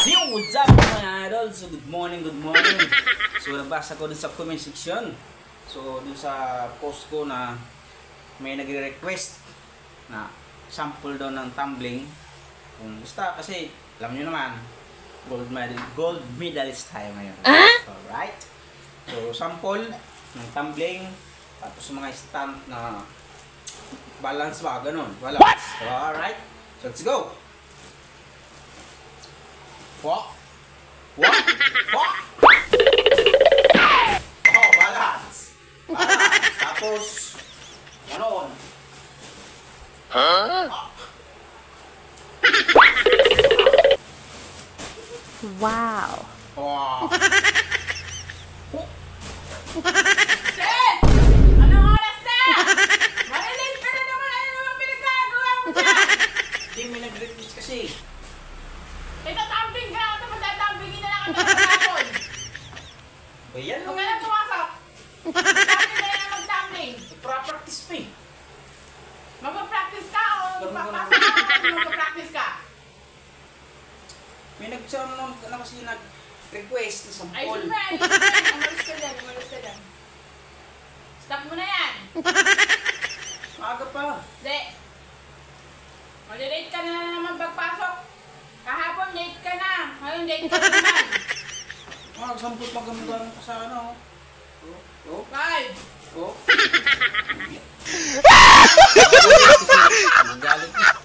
Yo, what's up mga idol? So good morning. So nabasa ko dun sa comment section. So dun sa post ko na may nagre-request na sample daw ng tumbling. Kung basta kasi alam nyo naman, gold medalist tayo ngayon. Alright. So sample ng tumbling, tapos mga stunt na balance ba, ganun. Balance. So, alright. So let's go. What? Oh, balance. Tapos, ganon. Huh? Wow. Wow. Ted! Anong oras na? Marilin ka na naman! Ano naman pinagkagawa mo dyan? Hindi, may nag-request kasi. Itatamping ka! Ito matatampingin na lang kami ng hapon! Ba yan? Huwag ka na pumasok! Tamping na lang mag-tamping! Pra-practice pa eh. Magpa-practice ka o magpapasok ka o magpa-practice ka? May nag-sound na kasi nag-request na Ay, sample. siyempre! Umalis ka dyan, umalis ka dyan. Stop mo na yan! Maaga pa. Hindi! Malilate ka na naman pagpasok! Kahapon late ka na! Ngayon late ka na naman! Nagsampul pa gamit pa sa ano. Oh. Five! Oh. Magalit na.